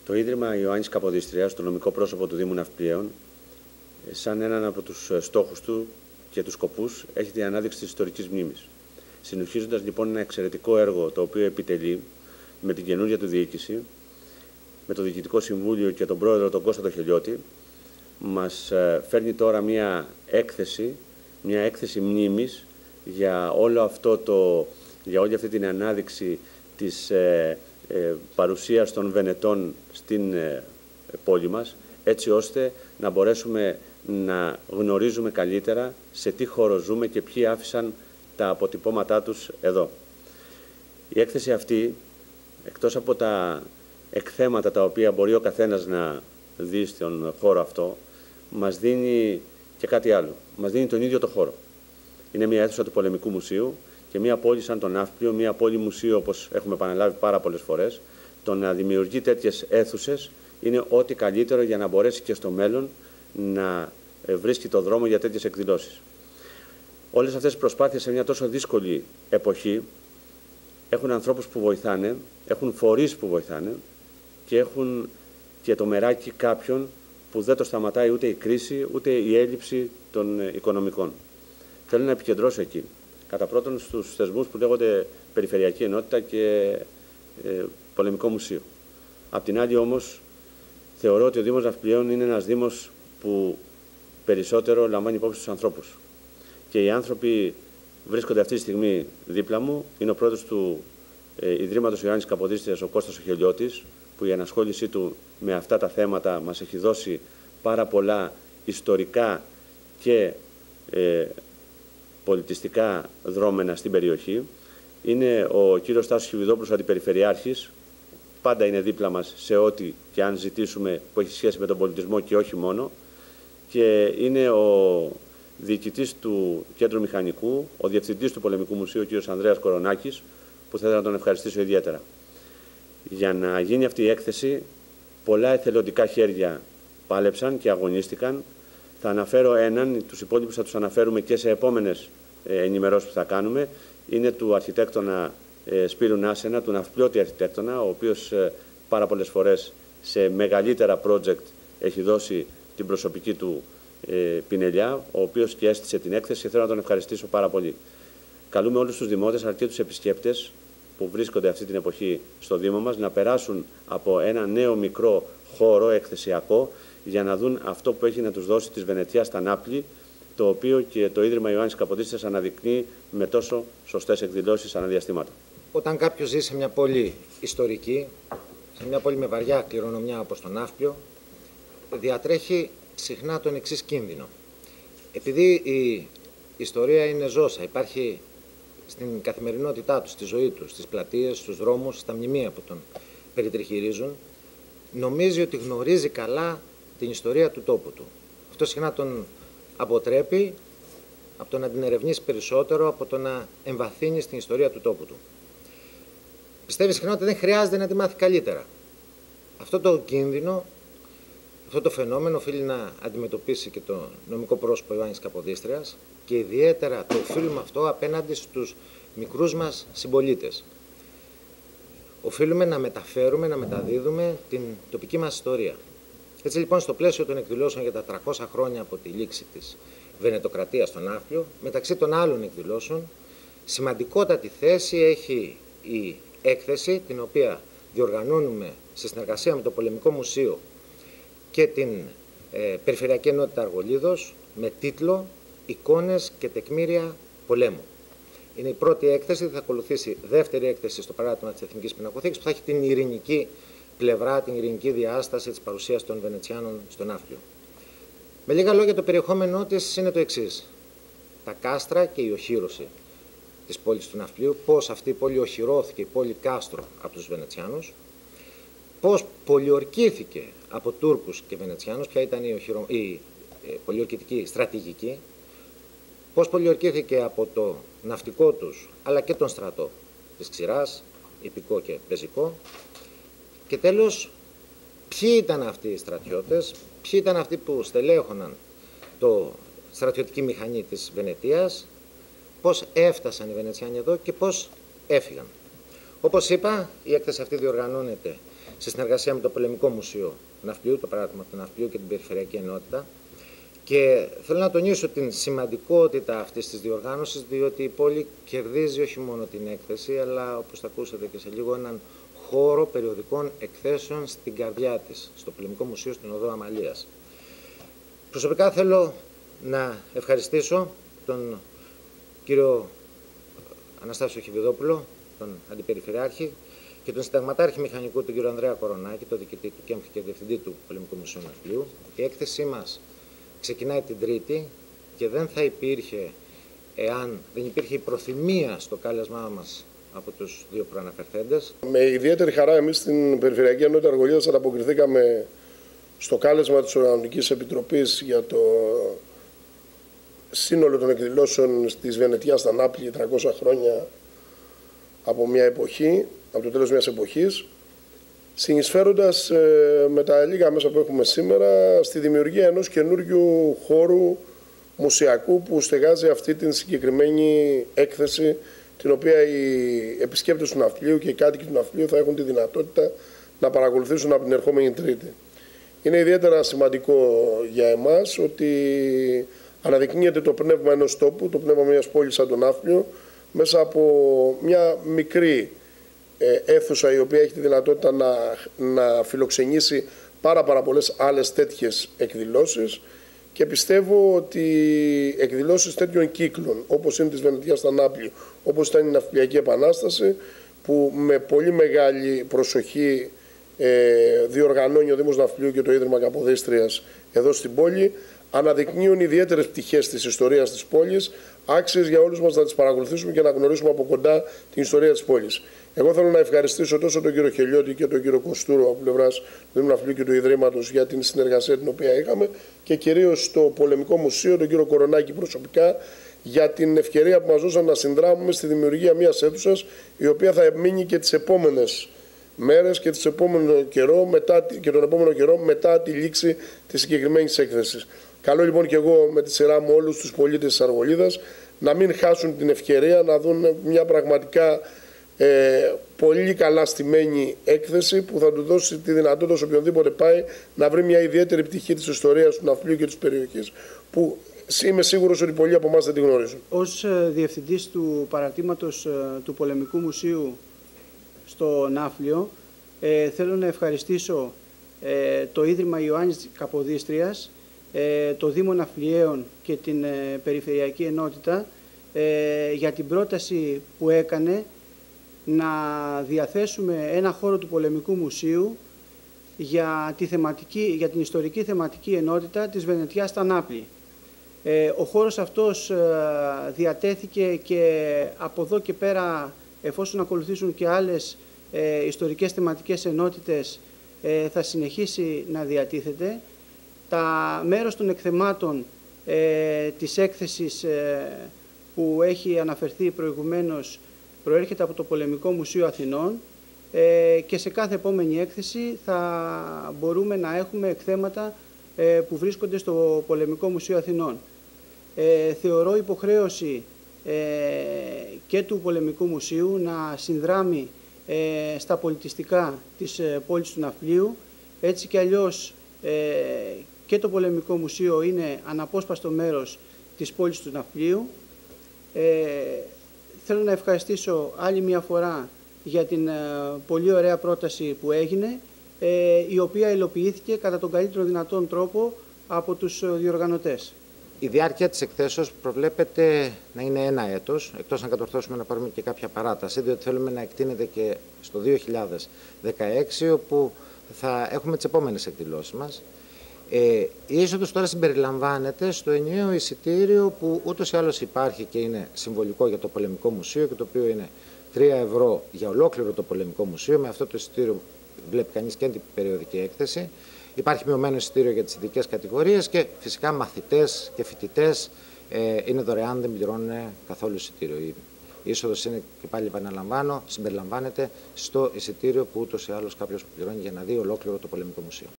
Το Ίδρυμα Ιωάννης Καποδίστριας, το νομικό πρόσωπο του Δήμου Ναυπλίων, σαν έναν από τους στόχους του και τους σκοπούς, έχει την ανάδειξη της ιστορικής μνήμης. Συνεχίζοντας λοιπόν ένα εξαιρετικό έργο το οποίο επιτελεί με την καινούργια του διοίκηση, με το Διοικητικό Συμβούλιο και τον πρόεδρο τον Κώστα τον Χελιώτη, μας φέρνει τώρα μια έκθεση μνήμης για όλη αυτή την ανάδειξη της παρουσίας των Βενετών στην πόλη μας, έτσι ώστε να μπορέσουμε να γνωρίζουμε καλύτερα σε τι χώρο ζούμε και ποιοι άφησαν τα αποτυπώματά τους εδώ. Η έκθεση αυτή, εκτός από τα εκθέματα τα οποία μπορεί ο καθένας να δει στον χώρο αυτό, μας δίνει και κάτι άλλο. Μας δίνει τον ίδιο το χώρο. Είναι μια αίθουσα του Πολεμικού Μουσείου και μια πόλη σαν τον Ναύπλιο, μια πόλη μουσείο όπως έχουμε επαναλάβει πάρα πολλές φορές, το να δημιουργεί τέτοιες αίθουσες είναι ό,τι καλύτερο για να μπορέσει και στο μέλλον να βρίσκει το δρόμο για τέτοιες εκδηλώσεις. Όλες αυτές τις προσπάθειες σε μια τόσο δύσκολη εποχή έχουν ανθρώπους που βοηθάνε, έχουν φορείς που βοηθάνε και έχουν και το μεράκι κάποιον που δεν το σταματάει ούτε η κρίση ούτε η έλλειψη των οικονομικών. Θέλω να επικεντρώσω εκεί. Κατά πρώτον στους θεσμούς που λέγονται Περιφερειακή Ενότητα και Πολεμικό Μουσείο. Απ' την άλλη όμως θεωρώ ότι ο Δήμος Ναυπλιών είναι ένας Δήμος που περισσότερο λαμβάνει υπόψη τους ανθρώπους. Και οι άνθρωποι βρίσκονται αυτή τη στιγμή δίπλα μου. Είναι ο πρόεδρος του Ιδρύματος Ιωάννης Καποδίστριας, ο Κώστας ο Χελιώτης, που η ανασχόλησή του με αυτά τα θέματα μας έχει δώσει πάρα πολλά ιστορικά και πολιτιστικά δρόμενα στην περιοχή. Είναι ο κύριος Τάσος Χιβιδόπουλος, αντιπεριφερειάρχης, πάντα είναι δίπλα μας σε ό,τι και αν ζητήσουμε που έχει σχέση με τον πολιτισμό και όχι μόνο. Και είναι ο διοικητής του Κέντρου Μηχανικού, ο διευθυντής του Πολεμικού Μουσείου, ο κύριος Ανδρέας Κορονάκης, που θα ήθελα να τον ευχαριστήσω ιδιαίτερα. Για να γίνει αυτή η έκθεση, πολλά εθελοντικά χέρια πάλεψαν και αγωνίστηκαν. Θα αναφέρω έναν, τους υπόλοιπους θα τους αναφέρουμε και σε επόμενες ενημερώσεις που θα κάνουμε. Είναι του αρχιτέκτονα Σπύρου Νάσενα, του ναυπλιώτη αρχιτέκτονα, ο οποίος πάρα πολλές φορές σε μεγαλύτερα project έχει δώσει την προσωπική του πινελιά, ο οποίος και έστησε την έκθεση και θέλω να τον ευχαριστήσω πάρα πολύ. Καλούμε όλους τους δημότες αλλά και τους επισκέπτες που βρίσκονται αυτή την εποχή στο Δήμο μας να περάσουν από ένα νέο μικρό χώρο εκθεσιακό για να δουν αυτό που έχει να τους δώσει της Βενετίας στα Νάπλη, το οποίο και το Ίδρυμα Ιωάννης Καποδίστριας αναδεικνύει με τόσο σωστές εκδηλώσεις αναδιαστήματα. Όταν κάποιος ζει σε μια πόλη ιστορική, σε μια πόλη με βαριά κληρονομιά όπως το Ναύπλιο, διατρέχει συχνά τον εξής κίνδυνο. Επειδή η ιστορία είναι ζώσα, υπάρχει στην καθημερινότητά του, στη ζωή του, στις πλατείες, στους δρόμους, στα μνημεία που τον περιτριγυρίζουν, νομίζει ότι γνωρίζει καλά την ιστορία του τόπου του. Αυτό συχνά τον αποτρέπει από το να την ερευνήσει περισσότερο, από το να εμβαθύνει στην ιστορία του τόπου του. Πιστεύει συχνά ότι δεν χρειάζεται να τη μάθει καλύτερα. Αυτό το κίνδυνο, αυτό το φαινόμενο οφείλει να αντιμετωπίσει και το νομικό πρόσωπο Ιωάννης Καποδίστριας και ιδιαίτερα το οφείλουμε αυτό απέναντι στους μικρούς μας συμπολίτες. Οφείλουμε να μεταφέρουμε, να μεταδίδουμε την τοπική μας ιστορία. Έτσι λοιπόν, στο πλαίσιο των εκδηλώσεων για τα 300 χρόνια από τη λήξη της Βενετοκρατίας στο Ναύπλιο, μεταξύ των άλλων εκδηλώσεων, σημαντικότατη θέση έχει η έκθεση, την οποία διοργανώνουμε σε συνεργασία με το Πολεμικό Μουσείο και την Περιφερειακή Ενότητα Αργολίδος, με τίτλο «Εικόνες και τεκμήρια πολέμου». Είναι η πρώτη έκθεση, θα ακολουθήσει δεύτερη έκθεση στο παράρτημα της Εθνικής Πινακοθήκης, που θα έχει την ειρηνική πλευρά, την ειρηνική διάσταση της παρουσίας των Βενετσιάνων στο Ναύπλιο. Με λίγα λόγια, το περιεχόμενό της είναι το εξής. Τα κάστρα και η οχύρωση της πόλης του Ναυπλίου, πώς αυτή η πόλη οχυρώθηκε, η πόλη κάστρο, από τους Βενετσιάνους, πώς πολιορκήθηκε από Τούρκους και Βενετσιάνους, ποια ήταν η πολιορκητική στρατηγική, πώς πολιορκήθηκε από το ναυτικό τους, αλλά και τον στρατό της ξηράς, ιππικό και πεζικό, και τέλος, ποιοι ήταν αυτοί οι στρατιώτες, ποιοι ήταν αυτοί που στελέχωναν το στρατιωτική μηχανή της Βενετίας, πώς έφτασαν οι Βενετσιάνοι εδώ και πώς έφυγαν. Όπως είπα, η έκθεση αυτή διοργανώνεται σε συνεργασία με το Πολεμικό Μουσείο Ναυπλίου, το παράδειγμα του Ναυπλίου και την Περιφερειακή Ενότητα. Και θέλω να τονίσω την σημαντικότητα αυτής της διοργάνωσης, διότι η πόλη κερδίζει όχι μόνο την έκθεση, αλλά όπως θα ακούσατε και σε λίγο, έναν χώρο περιοδικών εκθέσεων στην καρδιά της, στο Πολεμικό Μουσείο στην Οδό Αμαλίας. Προσωπικά θέλω να ευχαριστήσω τον κύριο Αναστάσιο Χιβιδόπουλο, τον Αντιπεριφερειάρχη, και τον Συνταγματάρχη Μηχανικού, τον κύριο Ανδρέα Κορονάκη, τον διοικητή του ΚΕΜΦ και διευθυντή του Πολεμικού Μουσείου Ναυπλίου. Η έκθεσή μας ξεκινάει την Τρίτη και δεν θα υπήρχε εάν δεν υπήρχε η προθυμία στο κάλεσμά μας από τους δύο προαναφερθέντες. Με ιδιαίτερη χαρά εμείς στην Περιφερειακή Ενότητα Αργολίδας ανταποκριθήκαμε στο κάλεσμα της Οργανωτικής Επιτροπής για το σύνολο των εκδηλώσεων της Βενετιάς στα Νάπλη, 300 χρόνια από μια εποχή, από το τέλος μιας εποχής, συνεισφέροντας με τα λίγα μέσα που έχουμε σήμερα στη δημιουργία ενός καινούριου χώρου μουσιακού που στεγάζει αυτή την συγκεκριμένη έκθεση, την οποία οι επισκέπτες του Ναυπλίου και οι κάτοικοι του Ναυπλίου θα έχουν τη δυνατότητα να παρακολουθήσουν από την ερχόμενη Τρίτη. Είναι ιδιαίτερα σημαντικό για εμάς ότι αναδεικνύεται το πνεύμα ενός τόπου, το πνεύμα μιας πόλης σαν τον Ναύπλιο, μέσα από μια μικρή αίθουσα η οποία έχει τη δυνατότητα να φιλοξενήσει πάρα πολλές άλλες τέτοιες εκδηλώσεις, και πιστεύω ότι εκδηλώσεις τέτοιων κύκλων, όπως είναι της Βενετιάς στα Νάπλη, όπως ήταν η Ναυπλιακή Επανάσταση, που με πολύ μεγάλη προσοχή διοργανώνει ο Δήμος Ναυπλίου και το Ίδρυμα Καποδίστριας εδώ στην πόλη, αναδεικνύουν ιδιαίτερες πτυχές της ιστορίας της πόλης, άξιες για όλους μας να τις παρακολουθήσουμε και να γνωρίσουμε από κοντά την ιστορία της πόλης. Εγώ θέλω να ευχαριστήσω τόσο τον κύριο Χελιώτη και τον κύριο Κοστούρο από πλευράς του Δήμου Ναυπλίου και του Ιδρύματος για την συνεργασία την οποία είχαμε, και κυρίως το Πολεμικό Μουσείο, τον κύριο Κορονάκη προσωπικά, για την ευκαιρία που μας δώσαν να συνδράμουμε στη δημιουργία μιας αίθουσας η οποία θα μείνει και τις επόμενες μέρες και τον επόμενο καιρό μετά τη λήξη της συγκεκριμένης έκθεσης. Καλό λοιπόν και εγώ με τη σειρά μου όλους τους πολίτες της Αργολίδας να μην χάσουν την ευκαιρία να δουν μια πραγματικά πολύ καλά στημένη έκθεση που θα του δώσει τη δυνατότητα σε οποιονδήποτε πάει να βρει μια ιδιαίτερη πτυχή της ιστορίας του Ναυπλίου και της περιοχής, που είμαι σίγουρος ότι πολλοί από εμάς δεν τη γνωρίζουν. Ως διευθυντής του παραρτήματος του Πολεμικού Μουσείου στο Ναύπλιο, θέλω να ευχαριστήσω το Ίδρυμα Ιωάννης Καποδίστριας, το Δήμο Ναυπλιαίων και την Περιφερειακή Ενότητα για την πρόταση που έκανε να διαθέσουμε ένα χώρο του Πολεμικού Μουσείου για την ιστορική θεματική ενότητα της Βενετιάς στα Νάπλη. Ο χώρος αυτός διατέθηκε και από εδώ και πέρα, εφόσον ακολουθήσουν και άλλες ιστορικές θεματικές ενότητες, θα συνεχίσει να διατίθεται. Τα μέρος των εκθεμάτων της έκθεσης που έχει αναφερθεί προηγουμένως προέρχεται από το Πολεμικό Μουσείο Αθηνών, και σε κάθε επόμενη έκθεση θα μπορούμε να έχουμε εκθέματα που βρίσκονται στο Πολεμικό Μουσείο Αθηνών. Θεωρώ υποχρέωση και του Πολεμικού Μουσείου να συνδράμει στα πολιτιστικά της πόλης του Ναυπλίου. Έτσι κι αλλιώς και το Πολεμικό Μουσείο είναι αναπόσπαστο μέρος της πόλης του Ναυπλίου. Θέλω να ευχαριστήσω άλλη μια φορά για την πολύ ωραία πρόταση που έγινε, η οποία υλοποιήθηκε κατά τον καλύτερο δυνατόν τρόπο από τους διοργανωτές. Η διάρκεια της εκθέσεως προβλέπεται να είναι 1 έτος, εκτός αν κατορθώσουμε να πάρουμε και κάποια παράταση, διότι θέλουμε να εκτείνεται και στο 2016, όπου θα έχουμε τις επόμενες εκδηλώσεις μας. Η είσοδος τώρα συμπεριλαμβάνεται στο ενιαίο εισιτήριο που ούτως ή άλλως υπάρχει και είναι συμβολικό για το Πολεμικό Μουσείο, και το οποίο είναι 3 ευρώ για ολόκληρο το Πολεμικό Μουσείο. Με αυτό το εισιτήριο βλέπει κανείς και την περιοδική έκθεση. Υπάρχει μειωμένο εισιτήριο για τις ειδικές κατηγορίες και φυσικά μαθητές και φοιτητές είναι δωρεάν, δεν πληρώνουν καθόλου εισιτήριο. Η είσοδος είναι, και πάλι επαναλαμβάνω, συμπεριλαμβάνεται στο εισιτήριο που ούτως ή άλλως κάποιος πληρώνει για να δει ολόκληρο το Πολεμικό Μουσείο.